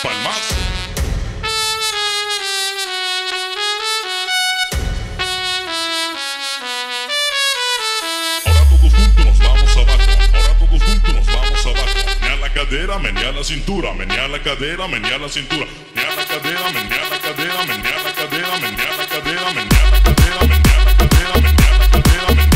palmazo. Ahora todos juntos nos vamos abajo. Ahora todos juntos nos vamos abajo. Menea la cadera, menea la cintura. Menea la cadera, menea la cintura. Menea la cadera, menea la cadera, menea la cadera, menea la cadera, menea la cadera, menea la cadera, menea la cadera, menea la cadera.